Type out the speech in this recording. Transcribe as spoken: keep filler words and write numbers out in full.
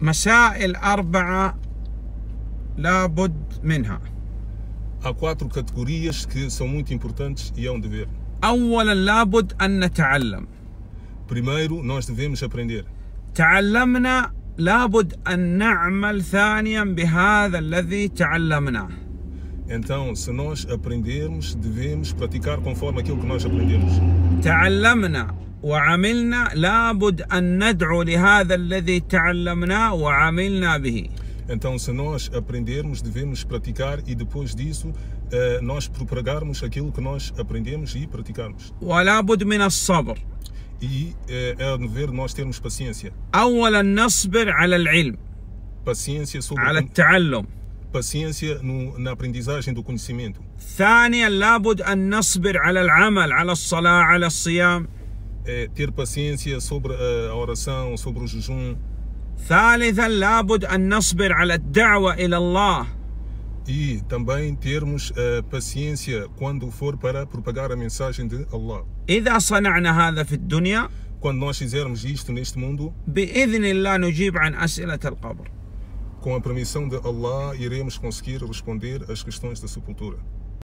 مسائل أربعة لابد منها. Há quatro categorias que são muito importantes e é um dever. أولا لابد أن نتعلم. Primeiro, nós devemos aprender. تعلمنا لابد أن نعمل ثانيا بهذا الذي تعلمناه. Então, se nós aprendermos, devemos praticar conforme aquilo que nós aprendemos. تعلمنا وعملنا لابد أن ندعو لهذا الذي تعلمناه وعملنا به. Então, se nós aprendermos, devemos praticar e depois disso nós propagarmos aquilo que nós aprendemos e praticarmos. ولا بد من الصبر. E é dever nós termos paciência. أولا نصبر على العلم. Paciência sobre على التعلم. paciência no, na aprendizagem do conhecimento. ثانيا لابد أن نصبر على العمل على الصلاة على الصيام. É ter paciência sobre a oração, sobre o jejum. ثالثا لابد أن نصبر على الدعوة إلى الله. E também termos uh, paciência quando for para propagar a mensagem de Allah. إذا صنعنا هذا في الدنيا Quando nós fizermos isto neste mundo, بإذن الله نجيب عن أسئلة القبر. com a permissão de Allah, iremos conseguir responder às questões da sepultura.